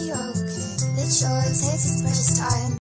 be okay. It sure takes its precious time.